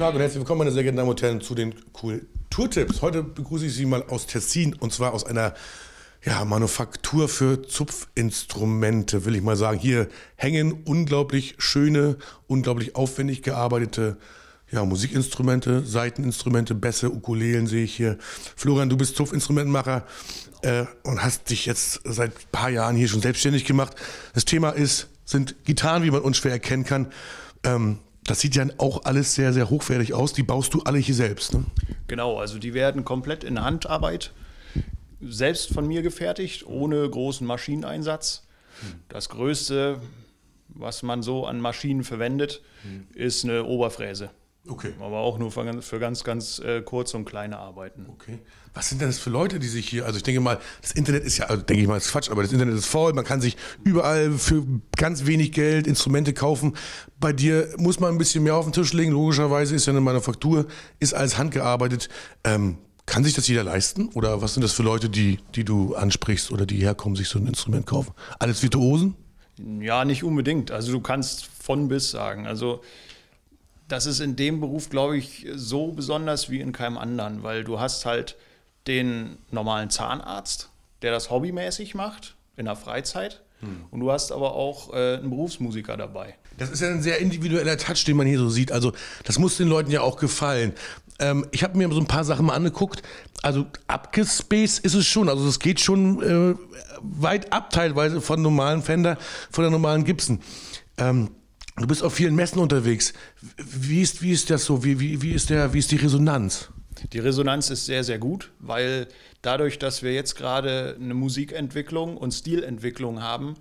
Tag und herzlich willkommen, meine sehr geehrten Damen und Herren, zu den Kulturtipps. Heute begrüße ich Sie mal aus Tessin und zwar aus einer Manufaktur für Zupfinstrumente, will ich mal sagen. Hier hängen unglaublich schöne, unglaublich aufwendig gearbeitete Musikinstrumente, Saiteninstrumente, Bässe, Ukulelen sehe ich hier. Florian, du bist Zupfinstrumentenmacher und hast dich jetzt seit ein paar Jahren hier schon selbstständig gemacht. Das Thema sind Gitarren, wie man unschwer erkennen kann. Das sieht ja auch alles sehr, sehr hochwertig aus. Die baust du alle hier selbst, ne? Genau, also die werden komplett in Handarbeit selbst von mir gefertigt, ohne großen Maschineneinsatz. Das Größte, was man so an Maschinen verwendet, ist eine Oberfräse. Okay. Aber auch nur für ganz, ganz kurze und kleine Arbeiten. Okay. Was sind denn das für Leute, die sich hier, also ich denke mal, das Internet ist ja, also denke ich mal, das ist Quatsch, aber das Internet ist voll, man kann sich überall für ganz wenig Geld Instrumente kaufen. Bei dir muss man ein bisschen mehr auf den Tisch legen, logischerweise ist ja eine Manufaktur, ist alles handgearbeitet. Kann sich das jeder leisten? Oder was sind das für Leute, die du ansprichst oder die herkommen, sich so ein Instrument kaufen? Alles Virtuosen? Ja, nicht unbedingt. Also du kannst von bis sagen. Also das ist in dem Beruf, glaube ich, so besonders wie in keinem anderen, weil du hast halt den normalen Zahnarzt, der das hobbymäßig macht, in der Freizeit. Und du hast aber auch einen Berufsmusiker dabei. Das ist ja ein sehr individueller Touch, den man hier so sieht. Also das muss den Leuten ja auch gefallen. Ich habe mir so ein paar Sachen mal angeguckt. Also abgespaced ist es schon. Also es geht schon weit ab teilweise von normalen Fender, von der normalen Gibson. Du bist auf vielen Messen unterwegs. Wie ist das so? Wie ist die Resonanz? Die Resonanz ist sehr, sehr gut, weil dadurch, dass wir jetzt gerade eine Musikentwicklung und Stilentwicklung haben,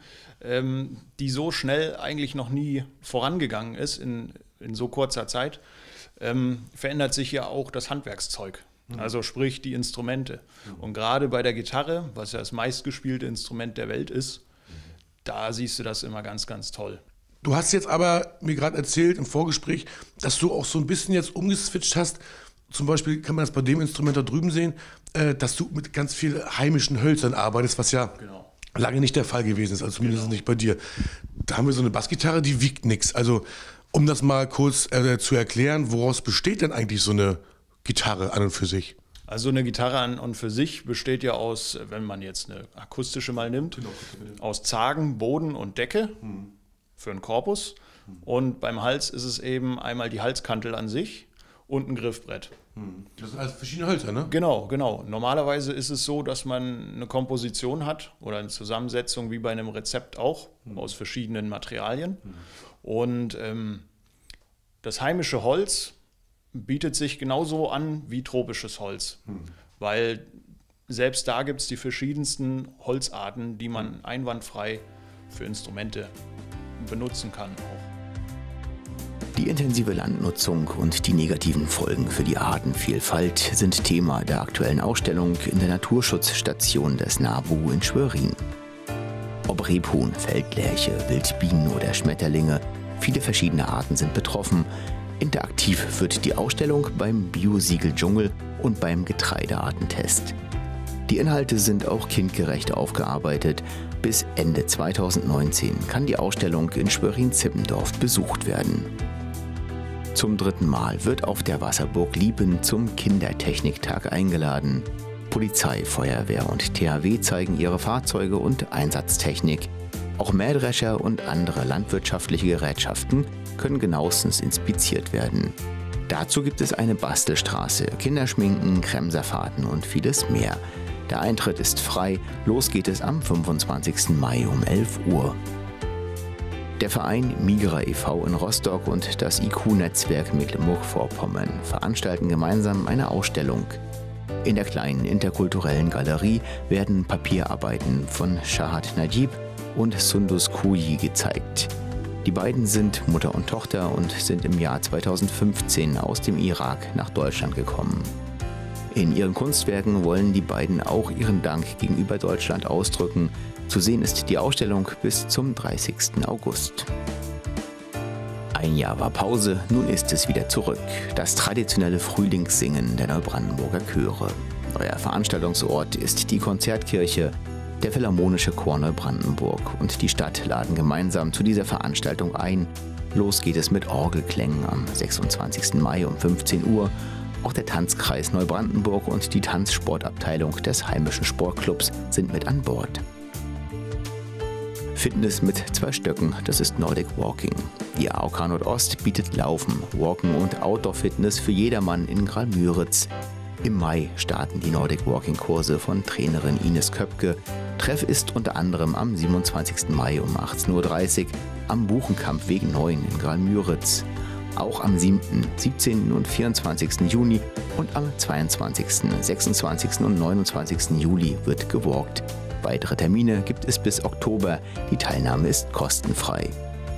die so schnell eigentlich noch nie vorangegangen ist in so kurzer Zeit, verändert sich ja auch das Handwerkszeug. Also sprich die Instrumente. Und gerade bei der Gitarre, was ja das meistgespielte Instrument der Welt ist, da siehst du das immer ganz, ganz toll. Du hast jetzt aber mir gerade erzählt im Vorgespräch, dass du auch so ein bisschen jetzt umgeswitcht hast. Zum Beispiel kann man das bei dem Instrument da drüben sehen, dass du mit ganz viel heimischen Hölzern arbeitest, was ja lange nicht der Fall gewesen ist, also zumindest nicht bei dir. Da haben wir so eine Bassgitarre, die wiegt nichts. Also um das mal kurz zu erklären, woraus besteht denn eigentlich so eine Gitarre an und für sich? Also eine Gitarre an und für sich besteht ja aus, wenn man jetzt eine akustische mal nimmt, aus Zagen, Boden und Decke für einen Korpus. Und beim Hals ist es eben einmal die Halskantel an sich und ein Griffbrett. Das sind alles verschiedene Hölzer, ne? Genau. Normalerweise ist es so, dass man eine Komposition hat oder eine Zusammensetzung wie bei einem Rezept auch aus verschiedenen Materialien. Und das heimische Holz bietet sich genauso an wie tropisches Holz, weil selbst da gibt es die verschiedensten Holzarten, die man einwandfrei für Instrumente benutzen kann auch. Die intensive Landnutzung und die negativen Folgen für die Artenvielfalt sind Thema der aktuellen Ausstellung in der Naturschutzstation des NABU in Schwerin. Ob Rebhuhn, Feldlerche, Wildbienen oder Schmetterlinge, viele verschiedene Arten sind betroffen. Interaktiv wird die Ausstellung beim Biosiegel Dschungel und beim Getreideartentest. Die Inhalte sind auch kindgerecht aufgearbeitet. Bis Ende 2019 kann die Ausstellung in Schwerin-Zippendorf besucht werden. Zum 3. Mal wird auf der Wasserburg Liepen zum Kindertechniktag eingeladen. Polizei, Feuerwehr und THW zeigen ihre Fahrzeuge und Einsatztechnik. Auch Mähdrescher und andere landwirtschaftliche Gerätschaften können genauestens inspiziert werden. Dazu gibt es eine Bastelstraße, Kinderschminken, Kremserfahrten und vieles mehr. Der Eintritt ist frei, los geht es am 25. Mai um 11 Uhr. Der Verein Migra e.V. in Rostock und das IQ-Netzwerk Mecklenburg-Vorpommern veranstalten gemeinsam eine Ausstellung. In der kleinen interkulturellen Galerie werden Papierarbeiten von Shahad Najib und Sundus Kuyi gezeigt. Die beiden sind Mutter und Tochter und sind im Jahr 2015 aus dem Irak nach Deutschland gekommen. In ihren Kunstwerken wollen die beiden auch ihren Dank gegenüber Deutschland ausdrücken. Zu sehen ist die Ausstellung bis zum 30. August. Ein Jahr war Pause, nun ist es wieder zurück. Das traditionelle Frühlingssingen der Neubrandenburger Chöre. Euer Veranstaltungsort ist die Konzertkirche. Der Philharmonische Chor Neubrandenburg und die Stadt laden gemeinsam zu dieser Veranstaltung ein. Los geht es mit Orgelklängen am 26. Mai um 15 Uhr. Auch der Tanzkreis Neubrandenburg und die Tanzsportabteilung des heimischen Sportclubs sind mit an Bord. Fitness mit 2 Stöcken, das ist Nordic Walking. Die AOK Nordost bietet Laufen, Walken und Outdoor-Fitness für jedermann in Graal-Müritz. Im Mai starten die Nordic Walking Kurse von Trainerin Ines Köpke. Treff ist unter anderem am 27. Mai um 18:30 Uhr am Buchenkampfweg 9 in Graal-Müritz. Auch am 7., 17. und 24. Juni und am 22., 26. und 29. Juli wird gewalkt. Weitere Termine gibt es bis Oktober. Die Teilnahme ist kostenfrei.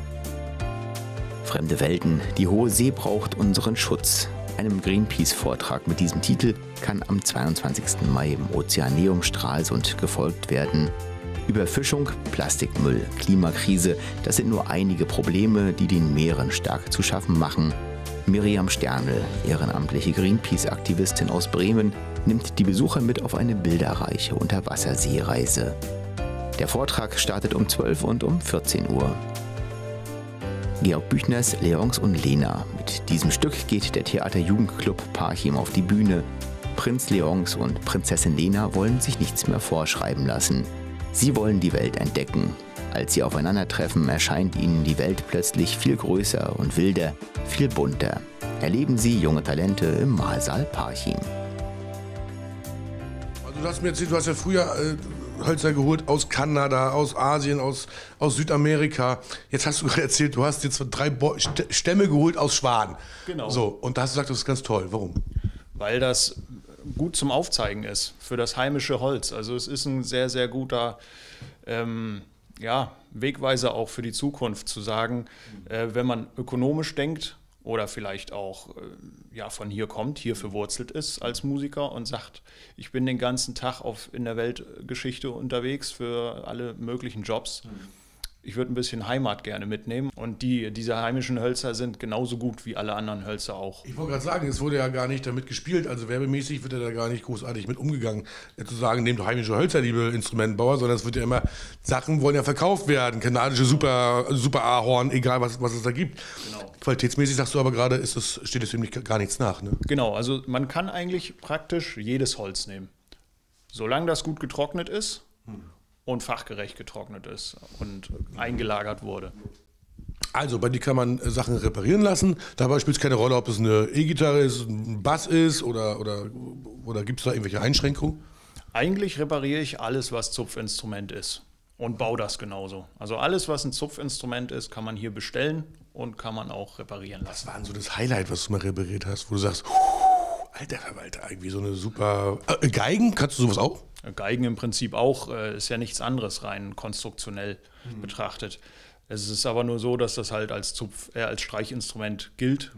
Fremde Welten, die hohe See braucht unseren Schutz. Einem Greenpeace-Vortrag mit diesem Titel kann am 22. Mai im Ozeaneum Stralsund gefolgt werden. Überfischung, Plastikmüll, Klimakrise, das sind nur einige Probleme, die den Meeren stark zu schaffen machen. Miriam Sternl, ehrenamtliche Greenpeace-Aktivistin aus Bremen, nimmt die Besucher mit auf eine bilderreiche Unterwasserseereise. Der Vortrag startet um 12 und um 14 Uhr. Georg Büchners Leonce und Lena. Mit diesem Stück geht der Theater-Jugendclub Parchim auf die Bühne. Prinz Leonce und Prinzessin Lena wollen sich nichts mehr vorschreiben lassen. Sie wollen die Welt entdecken. Als sie aufeinandertreffen, erscheint ihnen die Welt plötzlich viel größer und wilder, viel bunter. Erleben Sie junge Talente im Mahlsaal Parchim. Also du hast mir erzählt, du hast ja früher Hölzer geholt aus Kanada, aus Asien, aus Südamerika. Jetzt hast du gerade erzählt, du hast jetzt 3 Stämme geholt aus Schwaden. Genau. So, und da hast du gesagt, das ist ganz toll. Warum? Weil das gut zum Aufzeigen ist für das heimische Holz. Also es ist ein sehr, sehr guter Wegweiser auch für die Zukunft, zu sagen, wenn man ökonomisch denkt oder vielleicht auch von hier kommt, hier verwurzelt ist als Musiker und sagt, ich bin den ganzen Tag in der Weltgeschichte unterwegs für alle möglichen Jobs. Ich würde ein bisschen Heimat gerne mitnehmen und diese heimischen Hölzer sind genauso gut wie alle anderen Hölzer auch. Ich wollte gerade sagen, es wurde ja gar nicht damit gespielt, also werbemäßig wird ja da gar nicht großartig mit umgegangen, zu sagen, nehmt heimische Hölzer, liebe Instrumentenbauer, sondern es wird ja immer, Sachen wollen ja verkauft werden, kanadische Super Ahorn, egal was es da gibt. Genau. Qualitätsmäßig sagst du aber gerade, steht es dem gar nichts nach. Ne? Genau, also man kann eigentlich praktisch jedes Holz nehmen, solange das gut getrocknet ist. Und fachgerecht getrocknet ist und eingelagert wurde. Also bei dir kann man Sachen reparieren lassen. Dabei spielt es keine Rolle, ob es eine E-Gitarre ist, ein Bass ist oder gibt es da irgendwelche Einschränkungen? Eigentlich repariere ich alles, was Zupfinstrument ist und baue das genauso. Also alles, was ein Zupfinstrument ist, kann man hier bestellen und kann man auch reparieren lassen. Was war denn so das Highlight, was du mal repariert hast, wo du sagst, alter Verwalter, irgendwie so eine super... Geigen, kannst du sowas auch? Geigen im Prinzip auch, ist ja nichts anderes rein konstruktionell betrachtet. Es ist aber nur so, dass das halt als Streichinstrument gilt.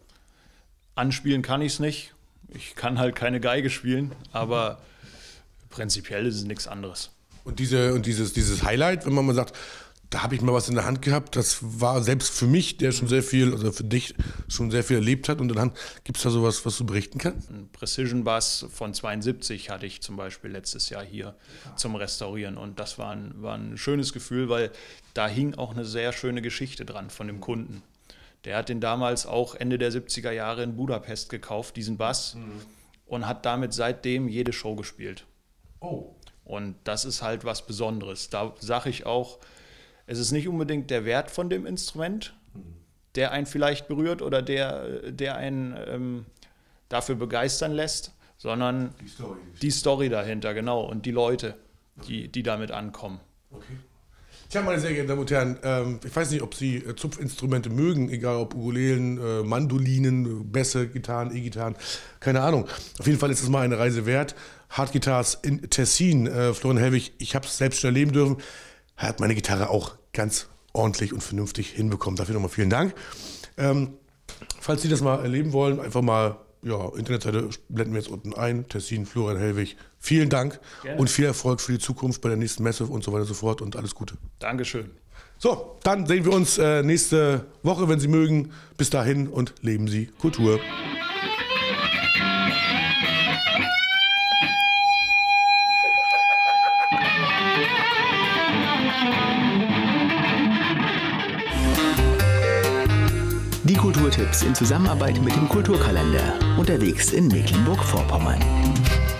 Anspielen kann ich es nicht. Ich kann halt keine Geige spielen, aber prinzipiell ist es nichts anderes. Und dieses Highlight, wenn man mal sagt, da habe ich mal was in der Hand gehabt, das war selbst für mich, der schon sehr viel, also für dich schon sehr viel erlebt hat, und dann gibt es da sowas, was du berichten kannst? Ein Precision Bass von 72 hatte ich zum Beispiel letztes Jahr hier zum Restaurieren, und das war ein schönes Gefühl, weil da hing auch eine sehr schöne Geschichte dran von dem Kunden. Der hat den damals auch Ende der 70er Jahre in Budapest gekauft, diesen Bass, und hat damit seitdem jede Show gespielt. Oh. Und das ist halt was Besonderes. Da sage ich auch, es ist nicht unbedingt der Wert von dem Instrument, der einen vielleicht berührt oder der einen dafür begeistern lässt, sondern die Story dahinter, genau, und die Leute, die damit ankommen. Okay. Tja, meine sehr geehrten Damen und Herren, ich weiß nicht, ob Sie Zupfinstrumente mögen, egal ob Ukulelen, Mandolinen, Bässe, Gitarren, E-Gitarren, keine Ahnung. Auf jeden Fall ist es mal eine Reise wert. Hard Guitars in Tessin, Florian Hellwig, ich habe es selbst schon erleben dürfen. Er hat meine Gitarre auch ganz ordentlich und vernünftig hinbekommen. Dafür nochmal vielen Dank. Falls Sie das mal erleben wollen, einfach mal, Internetseite blenden wir jetzt unten ein. Tessin, Florian Hellwig. Vielen Dank. Gerne. Und viel Erfolg für die Zukunft bei der nächsten Messe und so weiter und so fort, und alles Gute. Dankeschön. So, dann sehen wir uns nächste Woche, wenn Sie mögen. Bis dahin und leben Sie Kultur. Die Kulturtipps in Zusammenarbeit mit dem Kulturkalender, unterwegs in Mecklenburg-Vorpommern.